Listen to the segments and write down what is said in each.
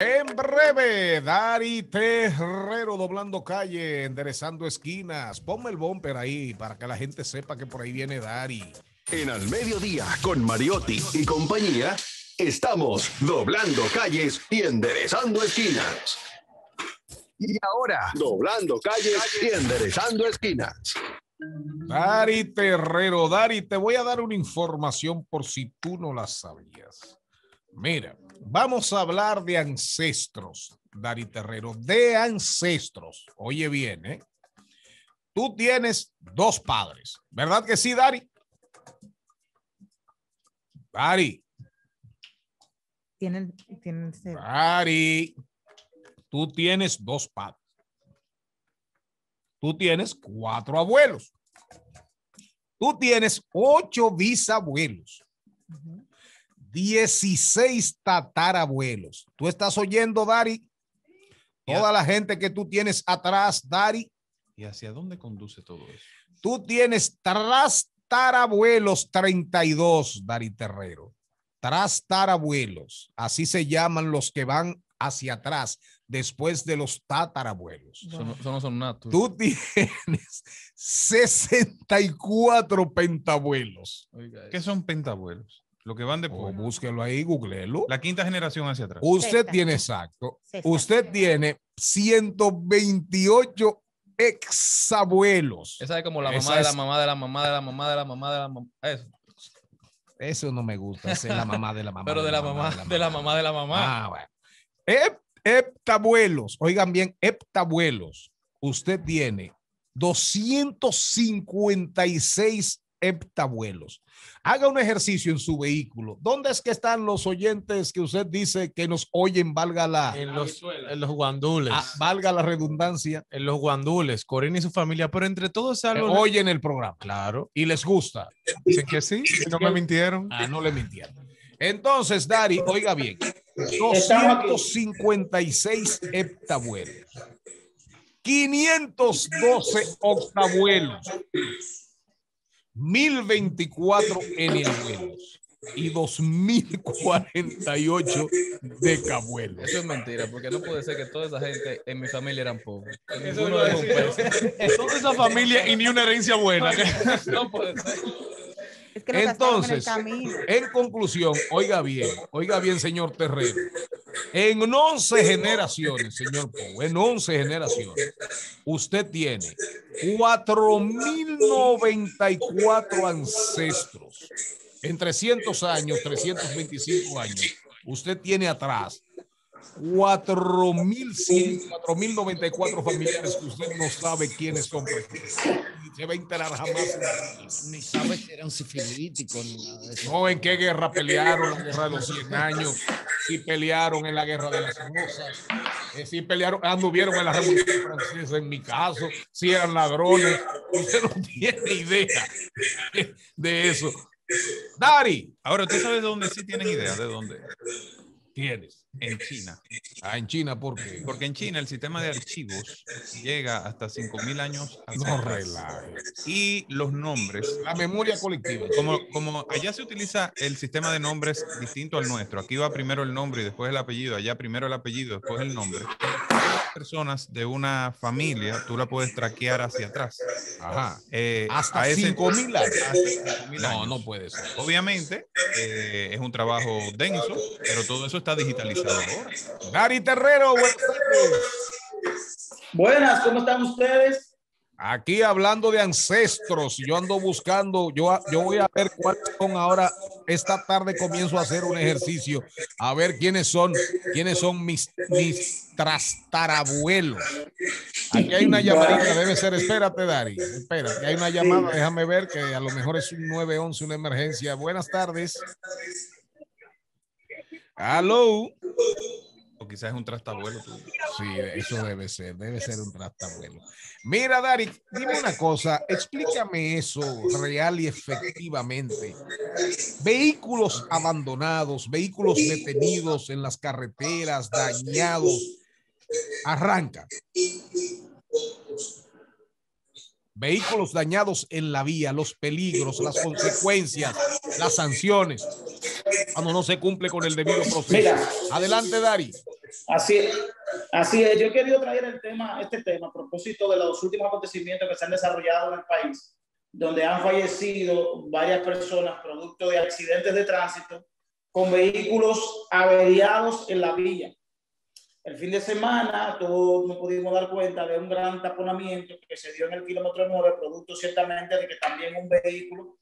En breve, Dari Terrero doblando calle, enderezando esquinas. Ponme el bumper ahí para que la gente sepa que por ahí viene Dari. En Al Mediodía, con Mariotti y compañía, estamos doblando calles y enderezando esquinas. Y ahora, doblando calles y enderezando esquinas. Dari Terrero, Dari, te voy a dar una información por si tú no la sabías. Mira, vamos a hablar de ancestros, Dari Terrero, de ancestros. Oye bien, ¿eh? Tú tienes dos padres, ¿verdad que sí, Dari? Dari. Tienen Dari, tú tienes dos padres. Tú tienes 4 abuelos. Tú tienes 8 bisabuelos. 16 tatarabuelos. ¿Tú estás oyendo, Dari? Toda la gente que tú tienes atrás, Dari. ¿Y hacia dónde conduce todo eso? Tú tienes tarabuelos 32, Dari Terrero. Tarabuelos. Así se llaman los que van hacia atrás después de los tatarabuelos. Wow. Eso no son natos. Tú tienes 64 pentabuelos. Oiga, ¿qué son pentabuelos? Lo que van después. Búsquelo ahí, googleelo. La quinta generación hacia atrás. Usted tiene exacto. Usted tiene 128 exabuelos. Esa es como la mamá de la mamá de la mamá de la mamá de la mamá de la mamá. Eso no me gusta. Esa es la mamá de la mamá. Pero de la mamá de la mamá de la mamá. Ah, bueno. Heptabuelos. Oigan bien, heptabuelos. Usted tiene 256 heptabuelos. Haga un ejercicio en su vehículo. ¿Dónde es que están los oyentes que usted dice que nos oyen, valga la... En los guandules. Valga la redundancia. En los guandules, Corina y su familia, pero entre todos algo... Oyen el programa. Claro. Y les gusta. Dicen que sí, no me mintieron. No le mintieron. Entonces, Dari, oiga bien, 256 heptabuelos, 512 octabuelos, 1024 enabuelos y 2048 decabuelos. Eso es mentira, porque no puede ser que toda esa gente en mi familia eran pobres. Toda esa familia y ni una herencia buena. No puede ser. Es que entonces, en conclusión, oiga bien, señor Terrero, en 11 generaciones, señor Pou, en 11 generaciones, usted tiene 4.094 ancestros. En 300 años, 325 años, usted tiene atrás 4.094 familiares que usted no sabe quiénes son. Se va a enterar jamás. Ni sabe si eran sifilíticos ni nada de eso. No, en qué guerra pelearon, la guerra de los 100 años, si pelearon en la guerra de las Rosas, si pelearon, anduvieron en la Revolución Francesa, en mi caso, si eran ladrones. Usted no tiene idea de eso. Dari. Ahora, ¿tú sabes de dónde sí tienen idea? ¿De dónde? ¿Tienes? En China. En China, ¿por qué? Porque en China el sistema de archivos llega hasta 5.000 años. No relaje. Y los nombres. La memoria colectiva. Como allá se utiliza el sistema de nombres distinto al nuestro. Aquí va primero el nombre y después el apellido. Allá primero el apellido, después el nombre. Personas de una familia, tú la puedes traquear hacia atrás. Ajá. Hasta 5.000 años. No puede ser. Obviamente, es un trabajo denso, pero todo eso está digitalizado ahora. Dari Terrero, buenas tardes. Buenas, ¿cómo están ustedes? Aquí hablando de ancestros, yo ando buscando, yo voy a ver cuáles son ahora. Esta tarde comienzo a hacer un ejercicio a ver quiénes son mis tarabuelos. Aquí hay una llamadita, debe ser, espérate, Dari, espérate, hay una llamada, déjame ver que a lo mejor es un 911, una emergencia. Buenas tardes. Aló. O quizás es un trastabuelo. Sí, eso debe ser un trastabuelo. Mira, Dari, dime una cosa, explícame eso real y efectivamente. Vehículos abandonados, vehículos detenidos en las carreteras, dañados. Arranca. Vehículos dañados en la vía, los peligros, las consecuencias, las sanciones. cuando no se cumple con el debido proceso. Mira, adelante, Dari. así es. Yo he querido traer este tema a propósito de los últimos acontecimientos que se han desarrollado en el país, donde han fallecido varias personas producto de accidentes de tránsito con vehículos averiados en la vía. El fin de semana todos nos pudimos dar cuenta de un gran taponamiento que se dio en el kilómetro 9, producto ciertamente de que también un vehículo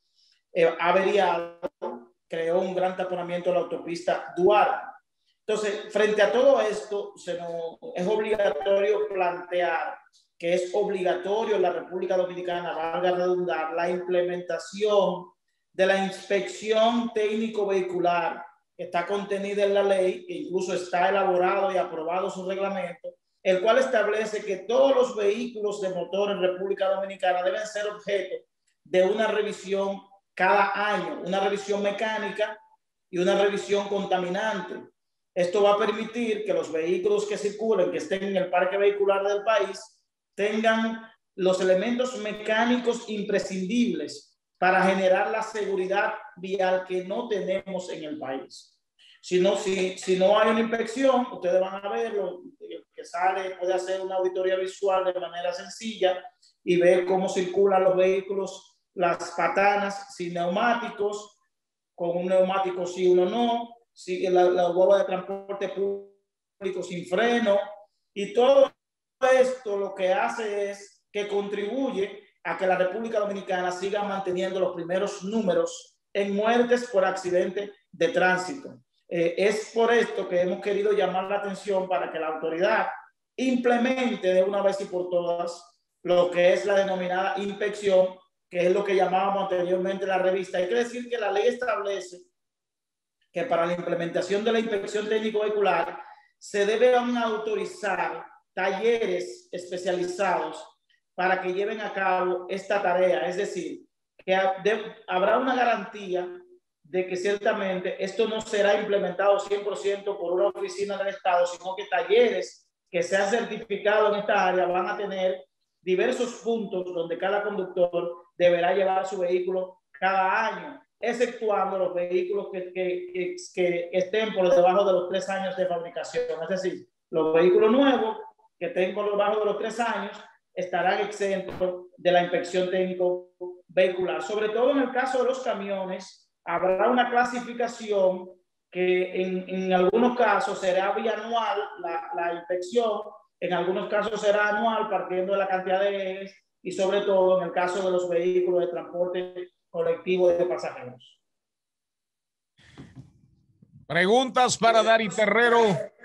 averiado creó un gran taponamiento en la autopista Duarte. Entonces, frente a todo esto, es obligatorio plantear que es obligatorio en la República Dominicana, valga redundar, la implementación de la inspección técnico vehicular que está contenida en la ley, que incluso está elaborado y aprobado su reglamento, el cual establece que todos los vehículos de motor en República Dominicana deben ser objeto de una revisión cada año, una revisión mecánica y una revisión contaminante. Esto va a permitir que los vehículos que circulen, que estén en el parque vehicular del país, tengan los elementos mecánicos imprescindibles para generar la seguridad vial que no tenemos en el país. Si no hay una inspección, ustedes van a ver lo que sale, puede hacer una auditoría visual de manera sencilla y ver cómo circulan los vehículos, las patanas sin neumáticos, con un neumático sí, uno no, sí, la guagua de transporte público sin freno, y todo esto lo que hace es que contribuye a que la República Dominicana siga manteniendo los primeros números en muertes por accidente de tránsito. Es por esto que hemos querido llamar la atención para que la autoridad implemente de una vez y por todas lo que es la denominada inspección, que es lo que llamábamos anteriormente la revista. Hay que decir que la ley establece que para la implementación de la inspección técnico vehicular se deben autorizar talleres especializados para que lleven a cabo esta tarea. Es decir, que habrá una garantía de que ciertamente esto no será implementado 100% por una oficina del Estado, sino que talleres que sean certificados en esta área van a tener diversos puntos donde cada conductor deberá llevar su vehículo cada año, exceptuando los vehículos que estén por debajo de los 3 años de fabricación. Es decir, los vehículos nuevos que estén por debajo de los 3 años estarán exentos de la inspección técnico vehicular. Sobre todo en el caso de los camiones, habrá una clasificación que en algunos casos será bianual la inspección, en algunos casos será anual partiendo de la cantidad de ejes, y sobre todo en el caso de los vehículos de transporte colectivo de pasajeros. Preguntas para Dari Terrero.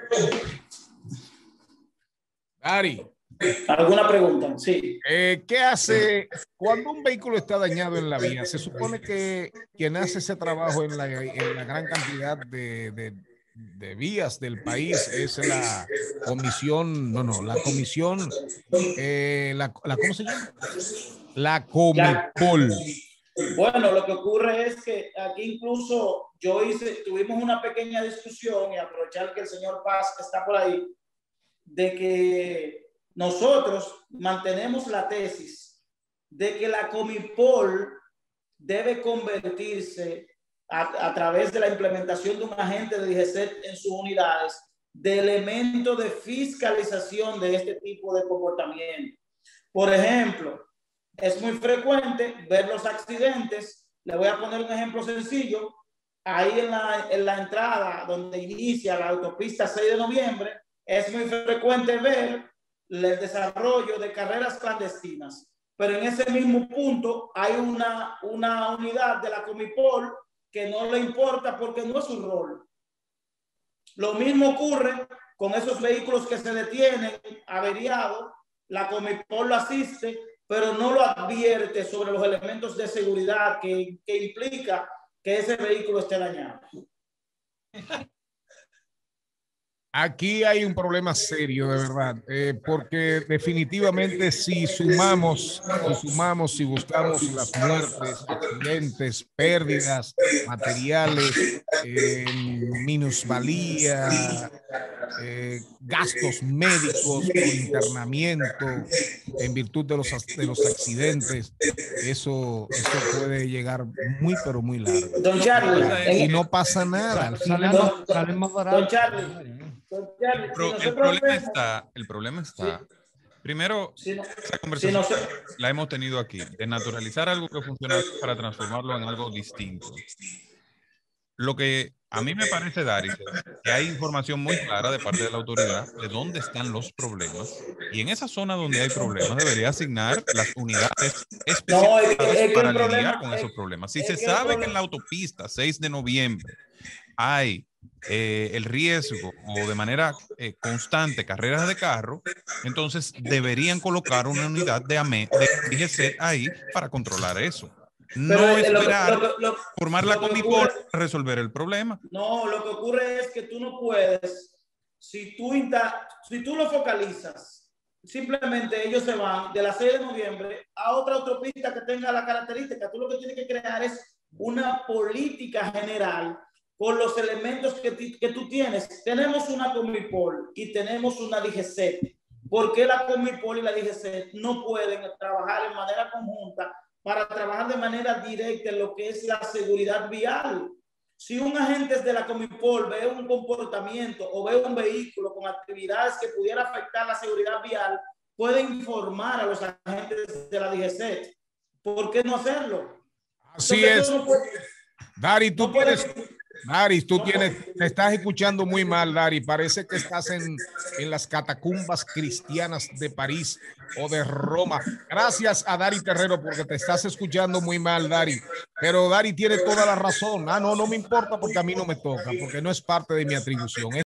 Dari. ¿Alguna pregunta? Sí. ¿Qué hace cuando un vehículo está dañado en la vía? Se supone que quien hace ese trabajo en la gran cantidad de vías del país es la comisión, la comisión, ¿cómo se llama? La Comipol. Bueno, lo que ocurre es que aquí incluso tuvimos una pequeña discusión, y aprovechar que el señor Paz está por ahí, de que nosotros mantenemos la tesis de que la Comipol debe convertirse a través de la implementación de un agente de DGCET en sus unidades de elemento de fiscalización de este tipo de comportamiento. Por ejemplo, es muy frecuente ver los accidentes. Le voy a poner un ejemplo sencillo. Ahí en la entrada donde inicia la autopista 6 de noviembre, es muy frecuente ver el desarrollo de carreras clandestinas. Pero en ese mismo punto hay una unidad de la Comipol que no le importa porque no es su rol. Lo mismo ocurre con esos vehículos que se detienen averiados. La Comipol lo asiste, pero no lo advierte sobre los elementos de seguridad que implica que ese vehículo esté dañado. Aquí hay un problema serio, de verdad, porque definitivamente si sumamos, si buscamos las muertes, accidentes, pérdidas materiales, minusvalía, gastos médicos por internamiento en virtud de los accidentes, eso puede llegar muy, pero muy largo. Don Charlie, Y no pasa nada. Al final, Sale más barato. Don Charlie, El problema está. Primero, Si no- esa conversación si no se- la hemos tenido aquí, de naturalizar algo que funciona para transformarlo en algo distinto. Lo que a mí me parece, Dari, que hay información muy clara de parte de la autoridad de dónde están los problemas, y en esa zona donde hay problemas debería asignar las unidades especializadas para lidiar con esos problemas. Si se sabe que en la autopista 6 de noviembre hay el riesgo o de manera constante carreras de carro, entonces deberían colocar una unidad de DGC ahí para controlar eso. No esperar formar la Comipol para resolver el problema. No, lo que ocurre es que tú no puedes, si tú lo focalizas, simplemente ellos se van de la 6 de noviembre a otra autopista que tenga la característica. Tú lo que tienes que crear es una política general con los elementos que tú tienes. Tenemos una Comipol y tenemos una DGC. ¿Por qué la Comipol y la DGC no pueden trabajar en manera conjunta para trabajar de manera directa en lo que es la seguridad vial? Si un agente de la Comipol ve un comportamiento o ve un vehículo con actividades que pudiera afectar la seguridad vial, puede informar a los agentes de la DGC. ¿Por qué no hacerlo? Así Entonces, es. Dari, tú te estás escuchando muy mal, Dari. Parece que estás en las catacumbas cristianas de París o de Roma. Gracias a Dari Terrero porque te estás escuchando muy mal, Dari. Pero Dari tiene toda la razón. No me importa porque a mí no me toca, porque no es parte de mi atribución.